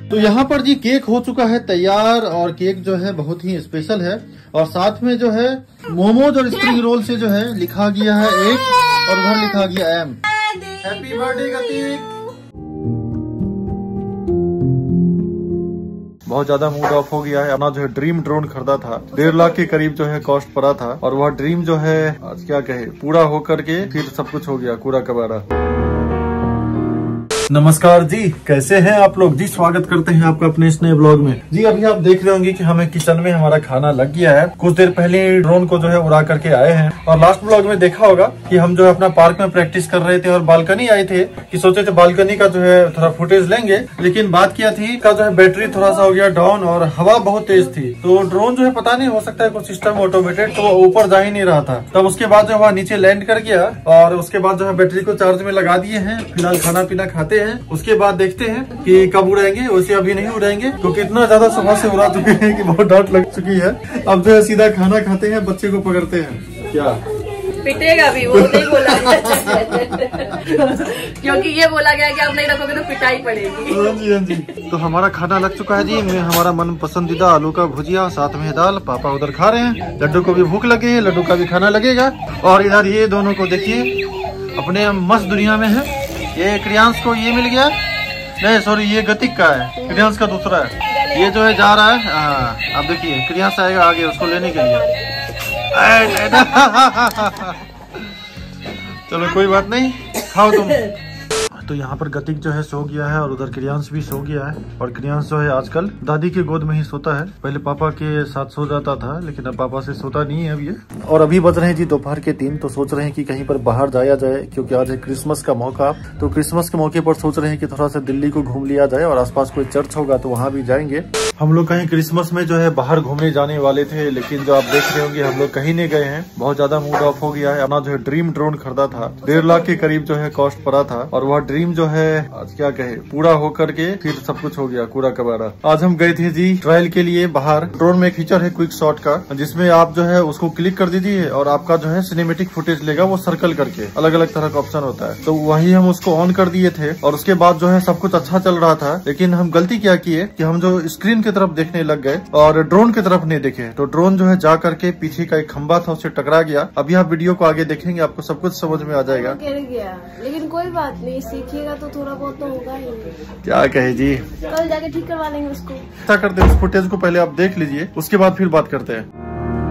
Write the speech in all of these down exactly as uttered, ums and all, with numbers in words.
तो यहाँ पर जी केक हो चुका है तैयार और केक जो है बहुत ही स्पेशल है और साथ में जो है मोमोज और स्प्रिंग रोल से जो है लिखा गया है एक और उधर लिखा गया एम। हैप्पी बर्थडे गतिक। बहुत ज्यादा मूड ऑफ हो गया है। अपना जो है ड्रीम ड्रोन खरीदा था, डेढ़ लाख के करीब जो है कॉस्ट पड़ा था और वह ड्रीम जो है आज क्या कहे पूरा होकर के फिर सब कुछ हो गया कूड़ा कबाड़ा। नमस्कार जी, कैसे हैं आप लोग जी। स्वागत करते हैं आपका अपने इस नए ब्लॉग में जी। अभी आप देख रहे होंगे कि हमें किचन में हमारा खाना लग गया है। कुछ देर पहले ड्रोन को जो है उड़ा करके आए हैं और लास्ट ब्लॉग में देखा होगा कि हम जो है अपना पार्क में प्रैक्टिस कर रहे थे और बालकनी आए थे कि सोचे थे बालकनी का जो है थोड़ा फुटेज लेंगे, लेकिन बात किया थी का जो है बैटरी थोड़ा सा हो गया डाउन और हवा बहुत तेज थी तो ड्रोन जो है पता नहीं हो सकता है कुछ सिस्टम ऑटोमेटेड तो वो ऊपर जा ही नहीं रहा था। तब उसके बाद जो है नीचे लैंड कर गया और उसके बाद जो है बैटरी को चार्ज में लगा दिए हैं। फिलहाल खाना पीना खाते हैं, उसके बाद देखते हैं कि कब उड़ाएंगे। वैसे अभी नहीं उड़ाएंगे क्योंकि इतना ज्यादा सुबह से उड़ा चुके हैं कि बहुत डांट लग चुकी है। अब जो है सीधा खाना खाते हैं, बच्चे को पकड़ते हैं। क्या पिटेगा भी, वो नहीं बोला क्योंकि ये बोला गया कि आप नहीं रखोगे तो पिटाई पड़ेगी। हाँ जी हाँ जी। तो हमारा खाना लग चुका है जी। मैं हमारा मन पसंदीदा आलू का भुजिया साथ में दाल, पापा उधर खा रहे हैं। लड्डू को भी भूख लगी है, लड्डू का भी खाना लगेगा। और इधर ये दोनों को देखिए अपने मस्त दुनिया में है। ये क्रियांश को ये मिल गया, नहीं सॉरी ये गतिक का है, क्रियांश का दूसरा है। ये जो है जा रहा है। हाँ अब देखिए क्रियांश आएगा आगे उसको लेने के लिए। चलो कोई बात नहीं, खाओ तुम। तो यहाँ पर गतिक जो है सो गया है और उधर क्रियांश भी सो गया है। और क्रियांश जो है आजकल दादी के गोद में ही सोता है। पहले पापा के साथ सो जाता था लेकिन अब पापा से सोता नहीं है अब ये। और अभी बज रहे हैं जी दोपहर के तीन। तो सोच रहे हैं कि कहीं पर बाहर जाया जाए क्योंकि आज है क्रिसमस का मौका। तो क्रिसमस के मौके पर सोच रहे हैं कि थोड़ा सा दिल्ली को घूम लिया जाए और आसपास कोई चर्च होगा तो वहाँ भी जाएंगे। हम लोग कहीं क्रिसमस में जो है बाहर घूमने जाने वाले थे लेकिन जो आप देख रहे होंगे हम लोग कहीं नहीं गए हैं। बहुत ज्यादा मूड ऑफ हो गया है। अपना जो है ड्रीम ड्रोन खरीदा था, डेढ़ लाख के करीब जो है कॉस्ट पड़ा था और वह ड्रीम जो है आज क्या कहे पूरा होकर के फिर सब कुछ हो गया कूड़ा कबाड़ा। आज हम गए थे जी ट्रायल के लिए बाहर। ड्रोन में एक फीचर है क्विक शॉट का जिसमें आप जो है उसको क्लिक कर दीजिए और आपका जो है सिनेमेटिक फुटेज लेगा वो सर्कल करके। अलग अलग तरह का ऑप्शन होता है तो वही हम उसको ऑन कर दिए थे और उसके बाद जो है सब कुछ अच्छा चल रहा था। लेकिन हम गलती क्या किए कि हम जो स्क्रीन की तरफ देखने लग गए और ड्रोन की तरफ नहीं देखे। तो ड्रोन जो है जा करके पीछे का एक खंबा था उससे टकरा गया। अभी आप वीडियो को आगे देखेंगे आपको सब कुछ समझ में आ जाएगा। गिर गया लेकिन कोई बात नहीं, सीखिएगा तो थोड़ा बहुत तो होगा ही। क्या कहे जी, कल जाके ठीक करवा लेंगे उसको। ऐसा करते हैं उस फुटेज को पहले आप देख लीजिए उसके बाद फिर बात करते हैं।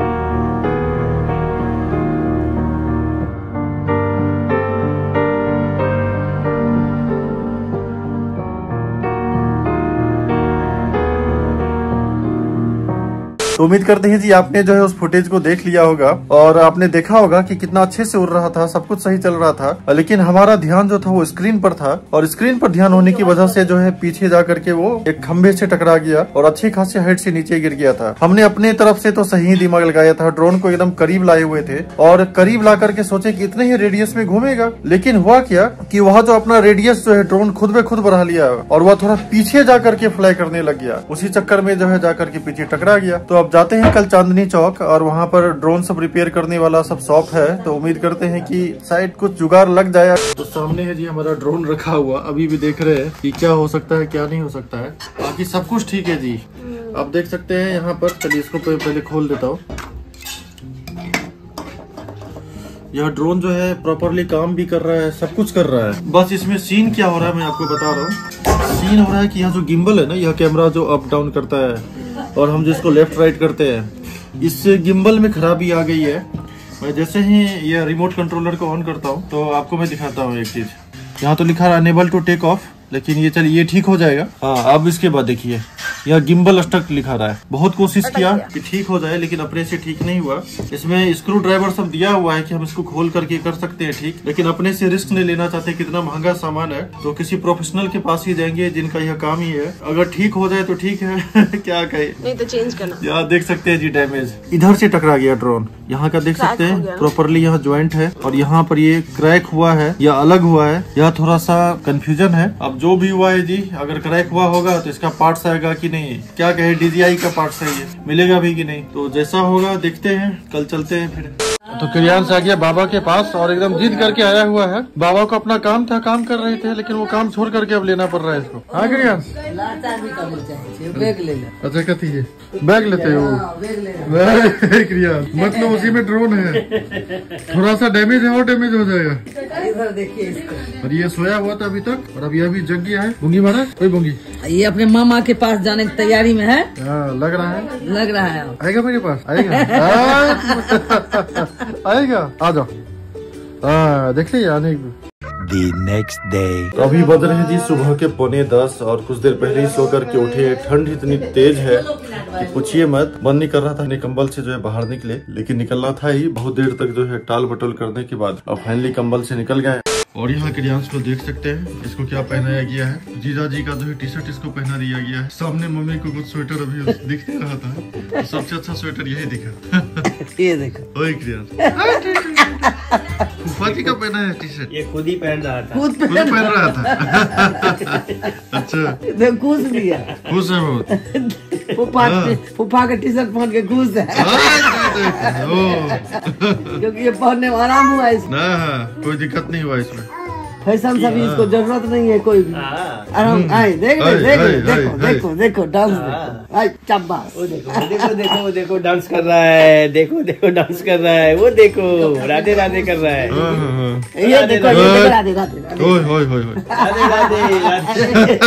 तो उम्मीद करते हैं जी आपने जो है उस फुटेज को देख लिया होगा और आपने देखा होगा कि कितना अच्छे से उड़ रहा था, सब कुछ सही चल रहा था। लेकिन हमारा ध्यान जो था वो स्क्रीन पर था और स्क्रीन पर ध्यान होने की वजह से जो है पीछे जा करके वो एक खंभे से टकरा गया और अच्छी खासी हाइट से नीचे गिर गया था। हमने अपने तरफ से तो सही दिमाग लगाया था, ड्रोन को एकदम करीब लाए हुए थे और करीब ला करके सोचे कि इतने ही रेडियस में घूमेगा। लेकिन हुआ क्या कि वह जो अपना रेडियस जो है ड्रोन खुद में खुद बढ़ा लिया और वह थोड़ा पीछे जा करके फ्लाई करने लग गया। उसी चक्कर में जो है जा करके पीछे टकरा गया। तो जाते हैं कल चांदनी चौक और वहाँ पर ड्रोन सब रिपेयर करने वाला सब शॉप है तो उम्मीद करते हैं कि शायद कुछ जुगाड़ लग जाए। तो सामने है जी हमारा ड्रोन रखा हुआ, अभी भी देख रहे हैं कि क्या हो सकता है क्या नहीं हो सकता है। बाकी सब कुछ ठीक है जी, आप देख सकते हैं यहाँ पर। चलिए इसको पहले खोल देता हूँ। यह ड्रोन जो है प्रॉपरली काम भी कर रहा है, सब कुछ कर रहा है। बस इसमें सीन क्या हो रहा है मैं आपको बता रहा हूँ। सीन हो रहा है कि यहाँ जो गिम्बल है ना, यह कैमरा जो अप डाउन करता है और हम जिसको लेफ्ट राइट करते हैं, इससे गिम्बल में खराबी आ गई है। मैं जैसे ही ये रिमोट कंट्रोलर को ऑन करता हूँ तो आपको मैं दिखाता हूँ एक चीज। यहाँ तो लिखा है अनेबल टू टेक ऑफ, लेकिन ये चलिए ये ठीक हो जाएगा। हाँ अब इसके बाद देखिए यह गिम्बल स्टक लिखा रहा है। बहुत कोशिश किया कि ठीक हो जाए लेकिन अपने से ठीक नहीं हुआ। इसमें स्क्रू ड्राइवर सब दिया हुआ है कि हम इसको खोल करके कर सकते हैं ठीक, लेकिन अपने से रिस्क नहीं लेना चाहते। कितना महंगा सामान है तो किसी प्रोफेशनल के पास ही जाएंगे जिनका यह काम ही है। अगर ठीक हो जाए तो ठीक है क्या कहे, नहीं तो चेंज करना। यहाँ देख सकते हैं जी डैमेज इधर से टकरा गया ड्रोन। यहाँ का देख सकते हैं प्रॉपरली यहाँ ज्वाइंट है और यहाँ पर ये क्रैक हुआ है या अलग हुआ है, यह थोड़ा सा कंफ्यूजन है। अब जो भी हुआ है जी, अगर क्रैक हुआ होगा तो इसका पार्ट्स आएगा कि नहीं, क्या कहे डीजीआई का पार्ट्स है ये मिलेगा भी कि नहीं, तो जैसा होगा देखते हैं। कल चलते हैं फिर। तो क्रियांश आ गया बाबा के पास और एकदम जिद करके आया हुआ है। बाबा को अपना काम था, काम कर रहे थे, लेकिन वो काम छोड़ करके अब लेना पड़ रहा है इसको। हाँ क्रियांश, बैग ले ले। अच्छा कथी है बैग लेते हो? क्रियांश मतलब उसी में ड्रोन है, थोड़ा सा डैमेज है और डैमेज हो जाएगा। इधर देखिए इसको। और ये सोया हुआ था अभी तक और अभी अभी जग गया है। बूंगी महाराज, कोई बूंगी? ये अपने मामा के पास जाने की तैयारी में है। हाँ लग रहा है, लग रहा है। आएगा मेरे पास, आएगा आएगा, आ जाओ। हाँ देख लीजिए आने। The next day. तो अभी बज रहे जी सुबह के पौने दस और कुछ देर पहले ही सो करके उठे। ठंड इतनी तेज है कि पूछिए मत। मन नहीं कर रहा था अपने कंबल से जो है बाहर निकले, लेकिन निकलना था ही। बहुत देर तक जो है टाल बटोल करने के बाद अब फाइनली कंबल से निकल गए। और यहाँ क्रियांश को देख सकते हैं, इसको क्या पहनाया गया है। जीजा जी का जो है टी शर्ट इसको पहना दिया गया है। सामने मम्मी को कुछ स्वेटर अभी दिख नहीं रहा था, तो सबसे अच्छा स्वेटर यही दिखा। ये देखो ओए क्रियांश, फूफा जी का पहना है टी शर्ट। ये खुद ही पहन रहा था, खुद खुद पहन रहा था। अच्छा खुश भी है, खुश है बहुत। फूफा फूफा का टी शर्ट पहन के खुश है, क्योंकि ये पहनने में आराम हुआ इसको। ना कोई दिक्कत नहीं हुआ इसमें। फैशन से भी इसको जरूरत नहीं है कोई भी। आराम आए देख आए, देखो आए, देखो आए, देखो देखो डांस देखो। आई शाबाश। वो देखो देखो देखो वो देखो डांस कर रहा है, देखो देखो डांस कर रहा है, वो देखो राधे राधे कर रहा है। हाँ, हाँ, हाँ। ये देखो ये देखो राधे राधे ओए ओए ओए ओए। Radhe Radhe Radhe.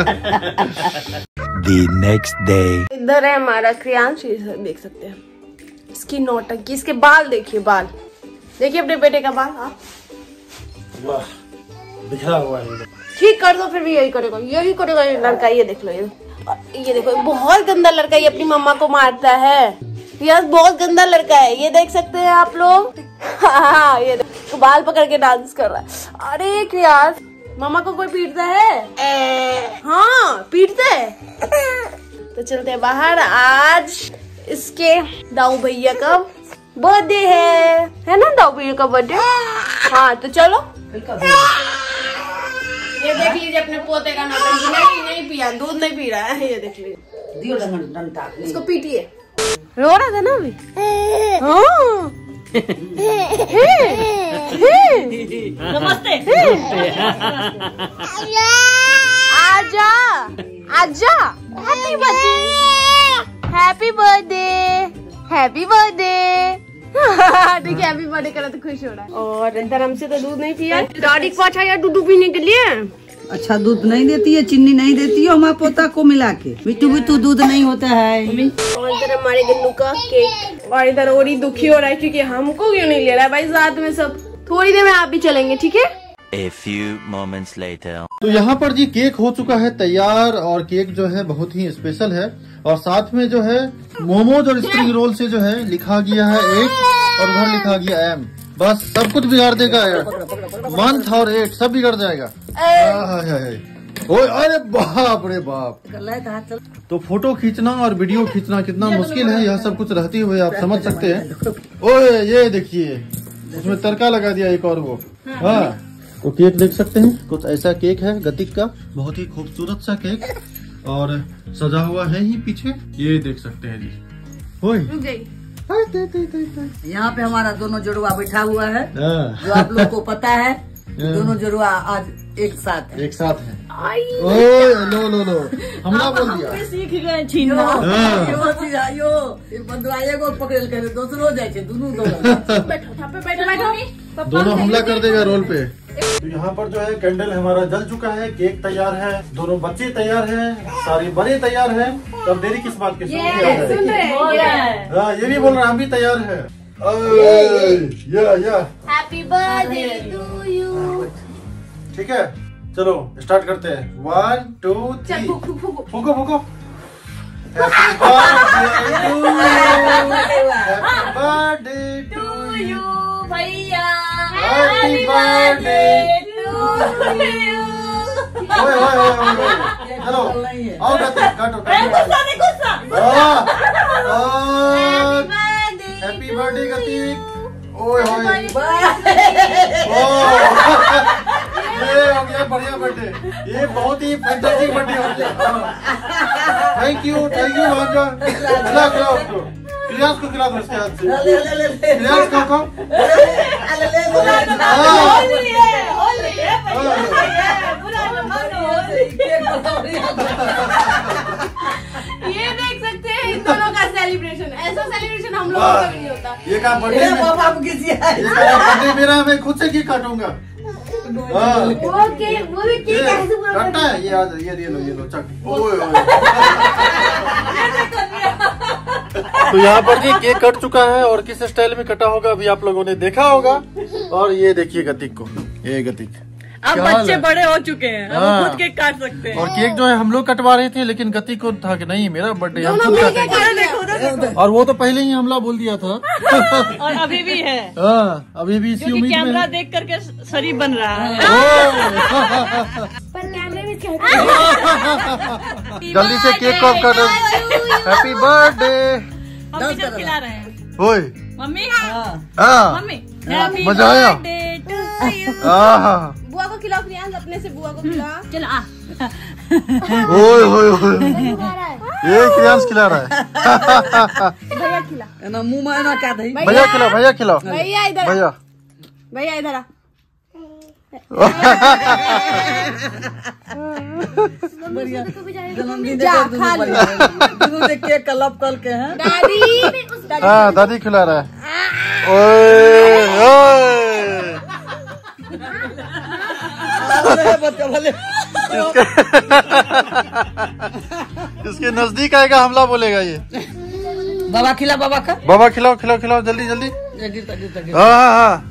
The next day. इधर है हमारा क्रियांश, ये देख सकते हैं इसकी नौटंकी। इसके बाल देखिए, बाल देखिए अपने बेटे का बाल। आप वाह बिखरा हुआ है। ठीक कर दो, फिर भी यही करेगा, यही करेगा ये लड़का। ये देख लो, ये ये देखो बहुत गंदा लड़का, ये अपनी मम्मा को मारता है। यह बहुत गंदा लड़का है, ये देख सकते हैं आप लोग। हाँ ये देखो बाल पकड़ के डांस कर रहा है। अरे क्रियांश, मम्मा को कोई पीटता है? हाँ पीटता है। तो चलते हैं बाहर। आज इसके दाऊ भैया का बर्थडे है, है ना दाऊ भैया का बर्थडे। हाँ तो चलो। ये देख लीजिए अपने पोते का नौटंकी। नहीं नहीं पिया, दूध नहीं पी रहा है। ये देख लीजिए, इसको पीटिए। रो रहा था ना अभी। हाँ। नमस्ते। आजा आजा। Happy birthday, happy birthday, happy birthday. देखिए हैप्पी बर्थडे करा तो खुश हो रहा है। और धर्म से तो दूध नहीं पिया। दादी को अच्छा यार दूध पीने के लिए। अच्छा दूध नहीं देती है, चीनी नहीं देती है हमारे पोता को मिला के। मिट्टू मिट्टू दूध नहीं होता है। और इधर हमारे गन्नू का केक। और इधर और ही दुखी हो रहा है क्योंकि हमको क्यों नहीं ले रहा है भाई साथ में सब। थोड़ी देर में आप भी चलेंगे, ठीक है? A few moments later. तो यहाँ पर जी केक हो चुका है तैयार और केक जो है बहुत ही स्पेशल है। और साथ में जो है मोमोज और स्प्रिंग रोल से जो है लिखा गया है एक और उधर लिखा गया एम। बस सब कुछ बिगाड़ देगा मंथ और एट सब बिगड़ जाएगा। ओए अरे बाप रे बाप। तो फोटो खींचना और वीडियो खींचना कितना मुश्किल है, यह सब कुछ रहते हुए आप समझ सकते हैं। ओए ये देखिए उसमें तड़का लगा दिया एक और वो। हाँ तो केक देख सकते हैं, कुछ ऐसा केक है गतिक का, बहुत ही खूबसूरत सा केक और सजा हुआ है ही पीछे। ये देख सकते हैं जी। ओए यहाँ पे हमारा दोनों जुड़वा बैठा हुआ है, जो आप लोग को पता है। दोनों जुड़वा आज एक साथ है। एक साथ है। ओए लो लो लो हमला बोल दिया। सीख गए छीनना। यो सीधा यो बंदुआए को पकड़ कर दूसरो जाए छे दोनों दोनों। बैठो बैठो बैठो। दोनों हमला कर देगा रोल पे। तो यहाँ पर जो है कैंडल हमारा जल चुका है, केक तैयार है, दोनों बच्चे तैयार हैं, सारे बड़े तैयार हैं। तो अब देरी किस बात की? ये सुन रहे हैं। हाँ ये भी बोल रहा हम भी तैयार है। या या हैप्पी बर्थडे टू यू। ठीक है चलो स्टार्ट करते हैं। वन टू थ्री फूको फूको। Happy birthday to you, happy birthday to you भैया, हैप्पी बर्थडे टू यू। ओए ओए ओए चलो आओ काटो काटो काटो। हैप्पी बर्थडे गतिक। ओए ओए ये हो गया बढ़िया बर्थडे। ये बहुत ही फैंटास्टिक बर्थडे हो गया। थैंक यू थैंक यू भांजा। खिलाओ खिलाओ उसको क्रियांश को खिला दो इसके हाथ से। ले ले ले ले क्रियांश को खाओ। ये देख सकते हैं इन दोनों का सेलिब्रेशन। ऐसा सेलिब्रेशन हम लोगों का भी नहीं होता। ये काम बर्थडे पापा को किसी बर्थडे मेरा, मैं खुद से केक काटूंगा। वो केक वो भी केक कैसे पूरा काटना है? ये आज ये लो ये लो चक। ओए ओए। तो यहाँ पर जी केक कट चुका है और किस स्टाइल में कटा होगा अभी आप लोगों ने देखा होगा। और ये देखिए गतिक को, ये गतिक अब बच्चे बड़े हो चुके हैं, अब हाँ। खुद केक काट सकते हैं। और केक जो है हम लोग कटवा रहे थे, लेकिन गति को था कि नहीं मेरा बर्थडे हम खुद काटेंगे। और वो तो पहले ही हमला बोल दिया था। और अभी भी है, हाँ, अभी भी इसी क्योंकि उम्मीद कैमरा में। देख करके शरीर बन रहा है। पर कैमरे में क्या जल्दी से केक को काटो। Happy birthday. मम्मी जब खिला रहे हैं। ओए मम्मी हाँ मम्मी हैप्पी मजा आया? Birthday to you. हाँ। बुआ को खिलाओ प्रियांश, अपने से बुआ को खिला। चलो आ ओए ओए ओए, ये क्रियांश खिला रहा है। भैया खिला, ना मुंह में ना क्या दही। भैया खिलाओ, भैया खिलाओ। भैया इधर आ। भैया भैया इधर आ। बढ़िया जन्मदिन जा, खा ले। दोनों देख के कलब कल के हैं। दादी हाँ दादी खिला रहा है। ओए ओए बच्चा भले इसके नजदीक आएगा हमला बोलेगा ये। बाबा खिला, बाबा का बाबा खिलाओ खिलाओ खिलाओ जल्दी जल्दी। ये गिरता गिरता गिरता। हाँ हाँ हाँ।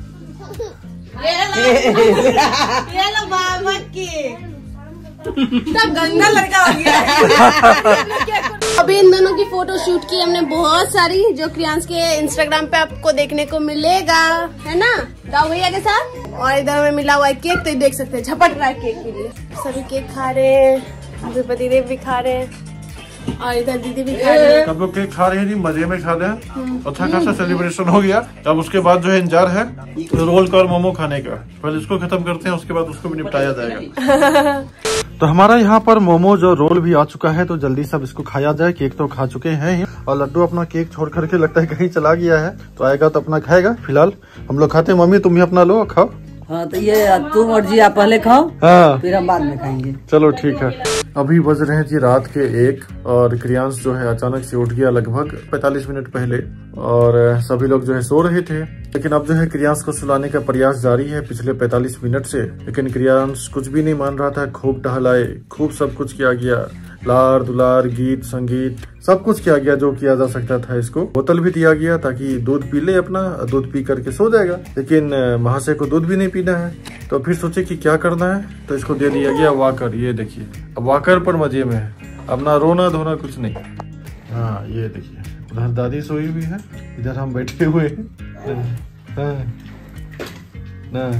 ये लो बाबा की। सब गंदा लड़का हो गया। अभी इन दोनों की फोटो शूट की हमने बहुत सारी, जो क्रियांश के इंस्टाग्राम पे आपको देखने को मिलेगा, है ना दाऊ भैया के साथ। और इधर में मिला हुआ है केक, तो ये देख सकते हैं झपट रहा है केक के लिए। सभी केक खा रहे हैं, अभी पतिदेव भी खा रहे हैं और इधर दीदी भी खा रही है। सब लोग केक खा रहे हैं जी, मजे में खा रहे हैं। अच्छा खासा सेलिब्रेशन हो गया। अब उसके बाद जो है इंतजार है रोल का और मोमो खाने का। पहले इसको खत्म करते हैं, उसके बाद उसको भी निपटाया जाएगा। तो हमारा यहाँ पर मोमोज और रोल भी आ चुका है, तो जल्दी सब इसको खाया जाए। केक तो खा चुके हैं ही, और लड्डू अपना केक छोड़ करके लगता है कहीं चला गया है, तो आएगा तो अपना खाएगा। फिलहाल हम लोग खाते हैं। मम्मी तुम भी अपना लो, खाओ। हाँ तो ये तुम और जी आप पहले खाओ, हाँ फिर हम बाद में खाएंगे। चलो ठीक है। अभी बज रहे हैं जी रात के एक, और क्रियांश जो है अचानक से उठ गया लगभग पैंतालीस मिनट पहले, और सभी लोग जो है सो रहे थे। लेकिन अब जो है क्रियांश को सुलाने का प्रयास जारी है पिछले पैंतालीस मिनट से, लेकिन क्रियांश कुछ भी नहीं मान रहा था। खूब टहलाए, खूब सब कुछ किया गया, लार दुलार, गीत संगीत सब कुछ किया गया जो किया जा सकता था। इसको बोतल भी दिया गया ताकि दूध पी ले अपना, दूध पी करके सो जाएगा। लेकिन महाशय को दूध भी नहीं पीना है, तो फिर सोचे कि क्या करना है, तो इसको दे दिया गया वॉकर। ये देखिए अब वॉकर पर मजे में है, अब ना रोना धोना कुछ नहीं। हाँ ये देखिए उधर दादी सोई हुई है, इधर हम बैठे हुए हैं। हाँ, हाँ।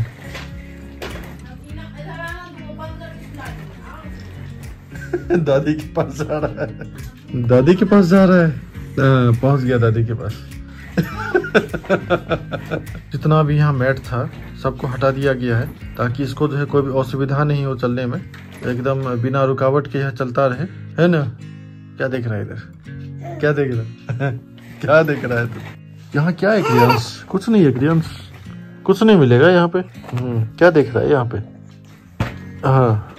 दादी के पास जा रहा है, दादी के पास जा रहा है। पहुंच गया दादी के पास। जितना भी यहाँ मैट था सबको हटा दिया गया है, ताकि इसको जो है कोई भी असुविधा नहीं हो चलने में, एकदम बिना रुकावट के यह चलता रहे, है ना। क्या देख रहा है इधर, क्या देख रहा है? क्या देख रहा है तू? यहाँ क्या है क्रियांश? कुछ नहीं है क्रियांश, कुछ नहीं मिलेगा यहाँ पे। हम्म क्या देख रहा है यहाँ पे? हाँ